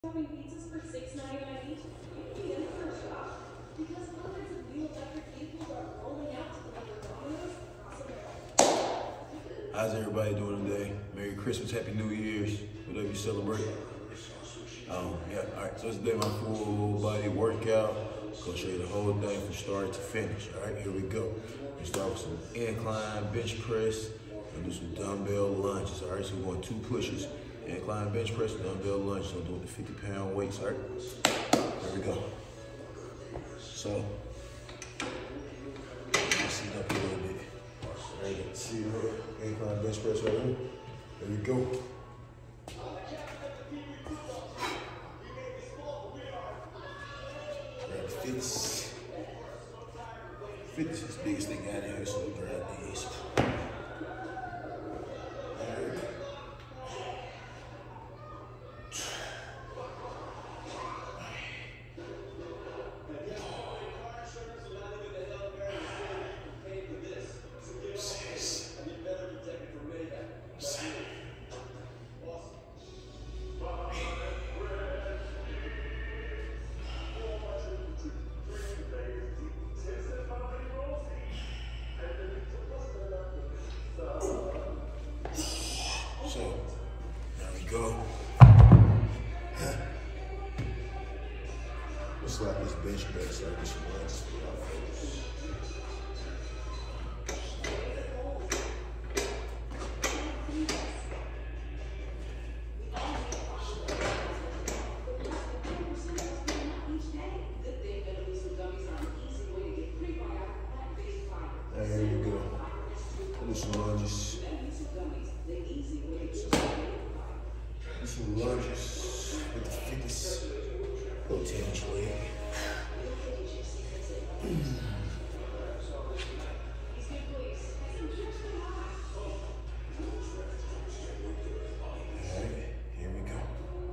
Having pizzas for $6.99 each, you can be in for a shop because hundreds of new electric vehicles are rolling out to deliver Domino's across America. How's everybody doing today? Merry Christmas, Happy New Year's, whatever you celebrate. Yeah, all right, so today my full body workout. Gonna show you the whole thing from start to finish. All right, here we go. We start with some incline bench press and do some dumbbell lunges. All right, so we're going 2 pushes. Incline bench press, dumbbell lunge. So doing the 50-pound weights. All right, there we go. So, sit up a little bit. All right, see the incline bench press right here. There we go. Grab 50s. 50s is the biggest thing out of here, so we grab these. So, there we go. Let's slap this bench press like this once. There you go. Do some lunges. Some lunges with the 50s. Go 10-inch leg. Alright, here we go.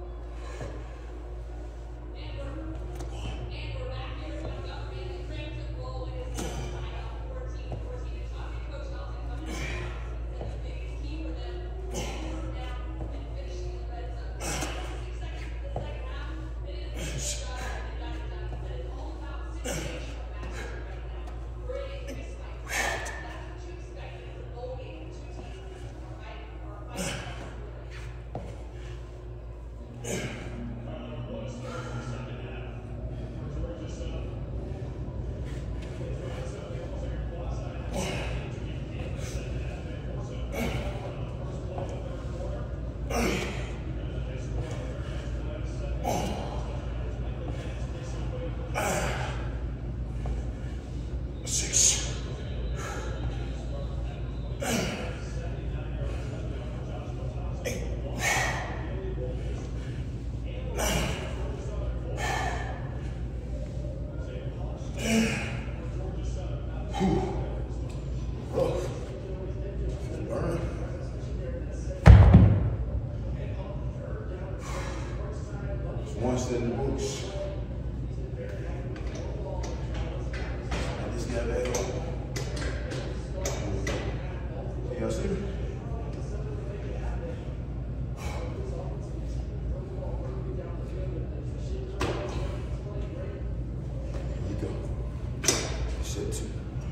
One set in the books. I just got back home. Y'all see me? Here you go. Set 2.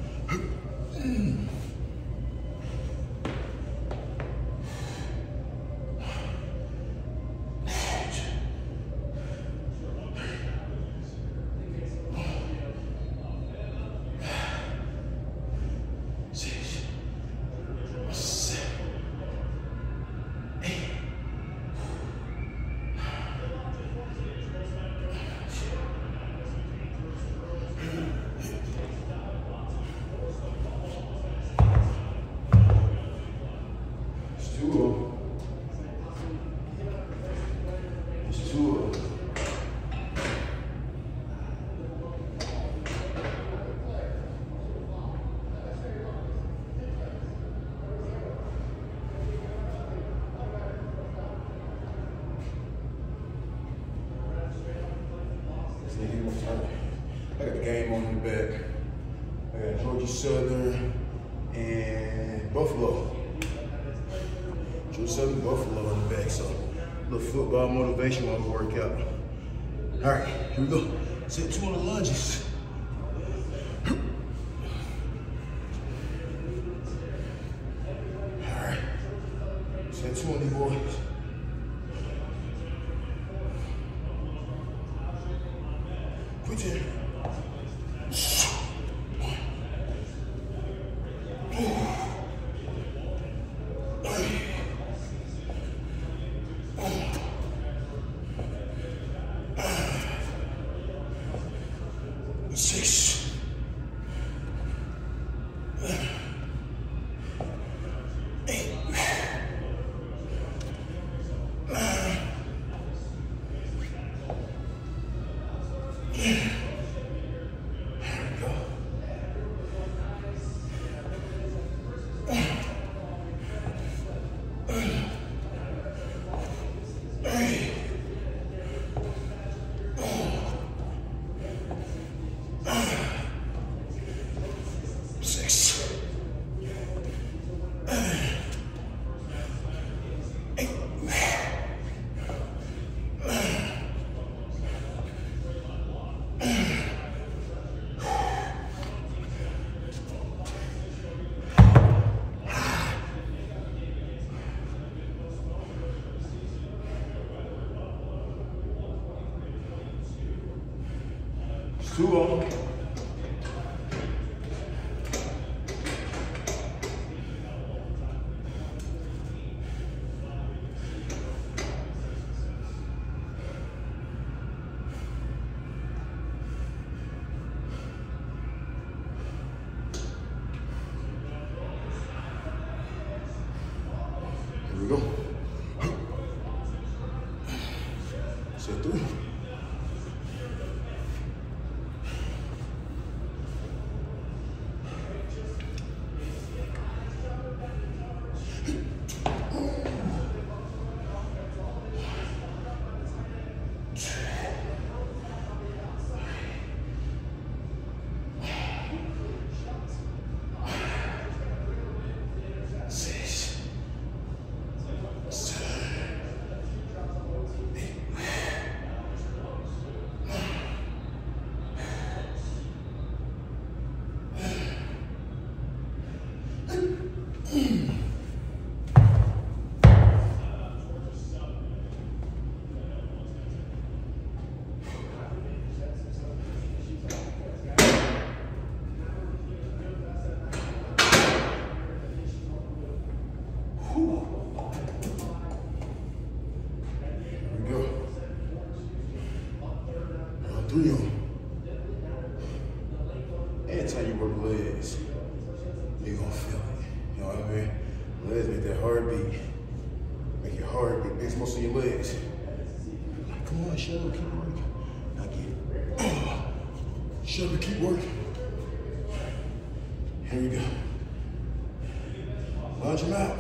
I got the game on in the back. I got Georgia Southern and Buffalo. Georgia Southern, Buffalo in the back. So little football motivation while we work out. All right, here we go. Set 2 on the lunges. All right, set 2 on these boys. Quit it. Two on. Here we go. Set 3. Three on. Anytime you work legs, you're gonna feel it. You know what I mean? Legs make that heartbeat. Make your heartbeat. Makes most of your legs. Come on, Shelby, keep working. Now get it. Shelby, keep working. Here we go. Lunge them out.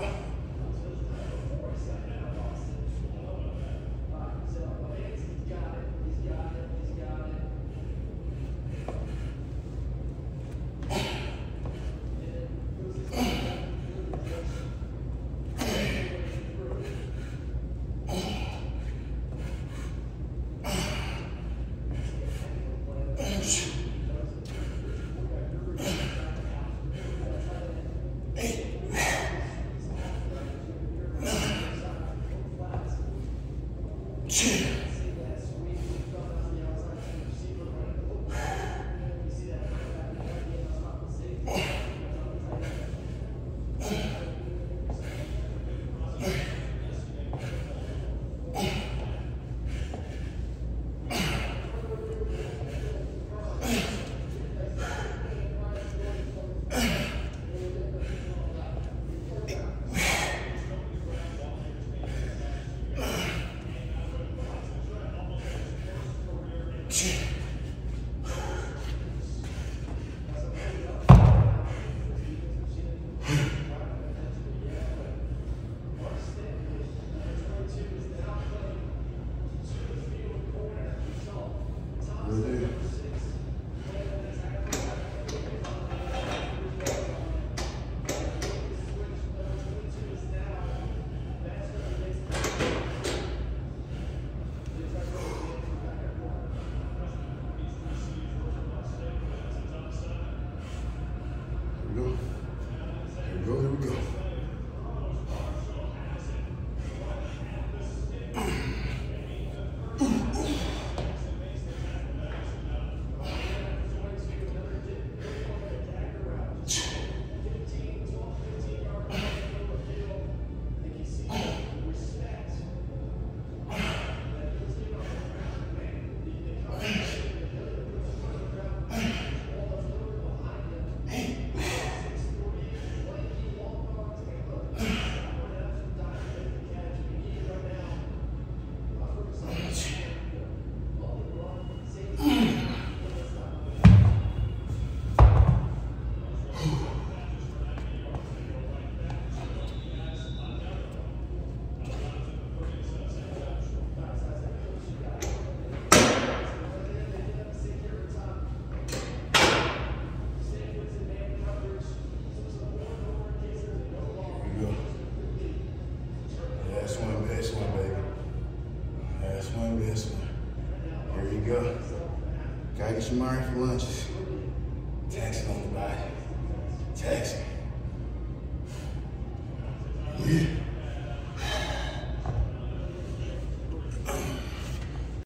Yes, sir. Here we go. Gotta get some iron for lunches. Taxing on the body. Taxing.